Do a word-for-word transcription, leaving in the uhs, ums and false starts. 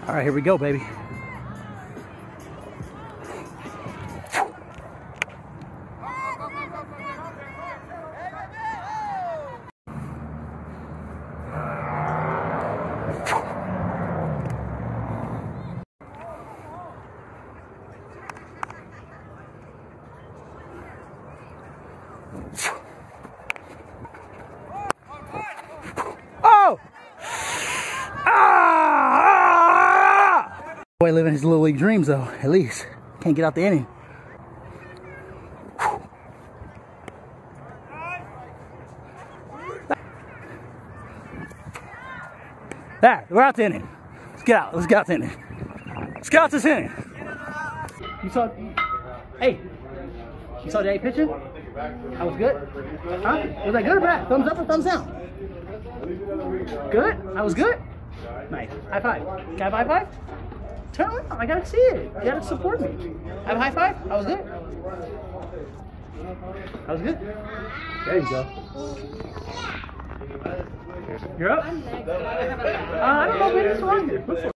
All right, here we go, baby. Oh! Ah! Boy living his little league dreams though, at least. Can't get out the inning. There, we're out the inning. Let's get out. Let's get out the inning. Let's get out this inning. You saw, hey, you saw Jay pitching? That was good. Huh? Was that good or bad? Thumbs up or thumbs down? Good? That was good? Nice. High five. Can I have a high five? Turn around. I gotta see it. You gotta support me. Have a high five? That was good. That was good. There you go. You're up? Uh, I don't know, maybe it's wrong here.